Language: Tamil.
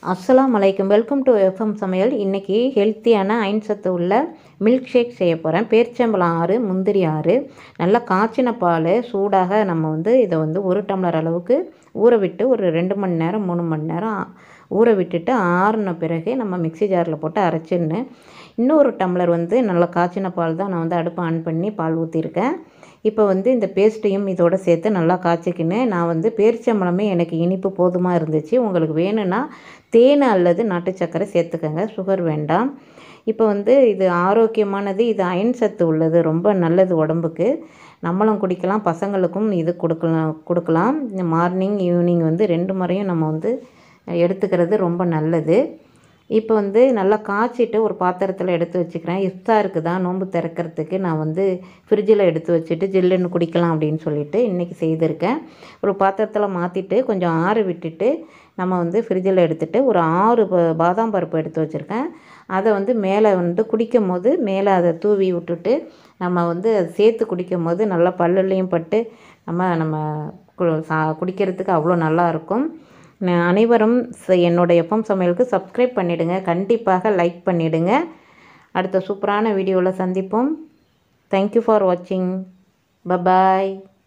அஸ்ஸலாமு அலைக்கும். வெல்கம் டு எஃப்எம் சமையல். இன்றைக்கி ஹெல்த்தியான அயன் சத்து உள்ள மில்க் ஷேக் செய்ய போகிறேன். பேரிச்சம்பழம் 6, முந்திரி 6, நல்லா காய்ச்சின பால் சூடாக நம்ம இதை 1 டம்ளர் அளவுக்கு ஊற விட்டு ஒரு 2 மணி நேரம் 3 மணி நேரம் ஊற விட்டுட்டு ஆறின பிறகு நம்ம மிக்ஸி ஜாரில் போட்டு அரைச்சின்னு இன்னொரு டம்ளர் நல்லா காய்ச்சின பால் தான் நான் அடுப்பை ஆன் பண்ணி பால் ஊற்றிருக்கேன். இப்போ இந்த பேஸ்ட்டையும் இதோடு சேர்த்து நல்லா காய்ச்சிக்கின்னு நான் பேரிச்சம்பழமே எனக்கு இனிப்பு போதுமாக இருந்துச்சு. உங்களுக்கு வேணும்னா தேன் அல்லது நாட்டு சர்க்கரை சேர்த்துக்கங்க, சுகர் வேண்டாம். இப்போ இது ஆரோக்கியமானது, இது அயன் சத்து உள்ளது, ரொம்ப நல்லது உடம்புக்கு. நம்மளும் குடிக்கலாம், பசங்களுக்கும் இது கொடுக்கலாம். மார்னிங் ஈவினிங் 2 முறையும் நம்ம எடுத்துக்கிறது ரொம்ப நல்லது. இப்போ நல்லா காய்ச்சிட்டு ஒரு பாத்திரத்தில் எடுத்து வச்சுக்கிறேன். இஃப்தாருக்கு தான், நோன்பு திறக்கிறதுக்கு நான் ஃப்ரிட்ஜில் எடுத்து வச்சுட்டு ஜில்லுன்னு குடிக்கலாம் அப்படின்னு சொல்லிட்டு இன்றைக்கி செய்திருக்கேன். ஒரு பாத்திரத்தில் மாற்றிட்டு கொஞ்சம் ஆற விட்டுட்டு நம்ம ஃப்ரிட்ஜில் எடுத்துகிட்டு ஒரு 6 பாதாம் பருப்பு எடுத்து வச்சுருக்கேன். அதை மேலே குடிக்கும் போது மேலே அதை தூவி விட்டுட்டு நம்ம அதை சேர்த்து குடிக்கும் போது நல்லா பல்லுலேயும் பட்டு நம்ம குடிக்கிறதுக்கு அவ்வளோ நல்லாயிருக்கும். அனைவரும் என்னோடய எஃப்எம் சமையலுக்கு சப்ஸ்கிரைப் பண்ணிவிடுங்க, கண்டிப்பாக லைக் பண்ணிவிடுங்க. அடுத்த சூப்பரான வீடியோவில் சந்திப்போம். தேங்க்யூ ஃபார் வாட்சிங். பபாய்.